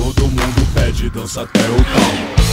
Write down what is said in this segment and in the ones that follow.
todo mundo pede dança até o tal.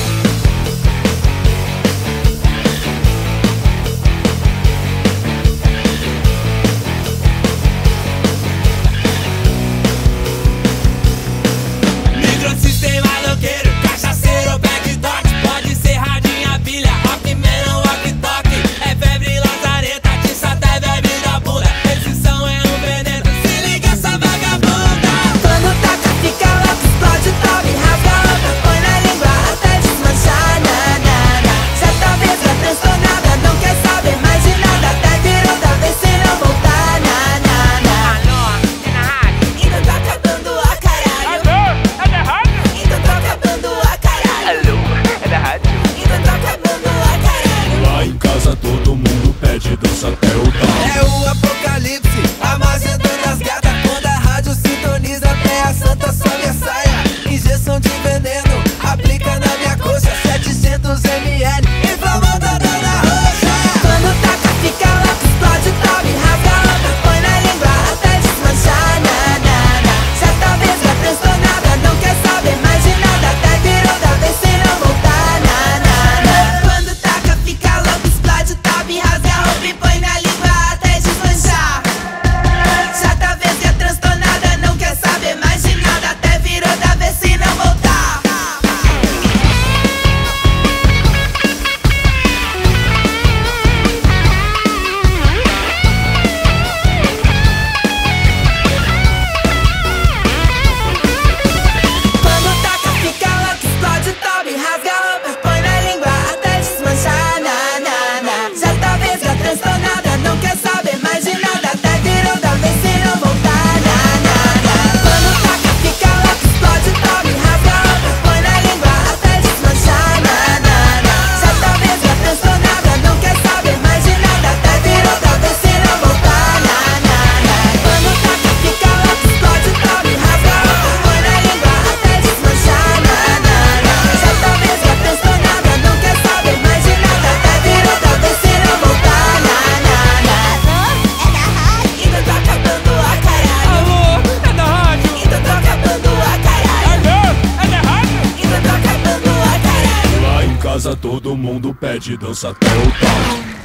Todo mundo pede dança até o tal. É o apocalipse, armazenando as gatas. Quando a rádio sintoniza, até a santa sobe a saia. Injeção de veneno, aplica na minha coxa. 700 ml, inflamando a dona roxa. Quando taca, fica louco, explode, tome, rasga a roupa, põe na língua até desmanchar. Já tá vesga, transtornada, não quer saber mais de nada. Até virou da vez se não voltar. Quando taca, fica louco, explode, tome, rasga a roupa e põe na língua até desmanchar. Já tá vesga, transtornada, não quer saber mais de nada. Até virou da vez se não voltar. Quando taca, fica louco, explode, tome, rasga a roupa, põe na língua até desmanchar. Já tá vesga, transtornada, não quer saber mais de nada. Até virou da vez se não voltar. Quando taca, fica louco, explode, tome, rasga a roupa, põe na língua até desmanchar. Já tá vesga, transtornada, não quer saber mais de nada. Até virou da vez se não voltar. Quando taca, fica louco, explode, tome, rasga a roupa, põe na língua até desmanchar. Já tá vesga, transtornada, não quer saber mais de nada. Até virou da vez se não voltar. Ainda tá acabando a caralho. Alô, é da rádio. Ainda tá acabando a caralho. Alô, é da rádio. Ainda tá acabando a caralho. Lá em casa todo mundo pede dança até o tal.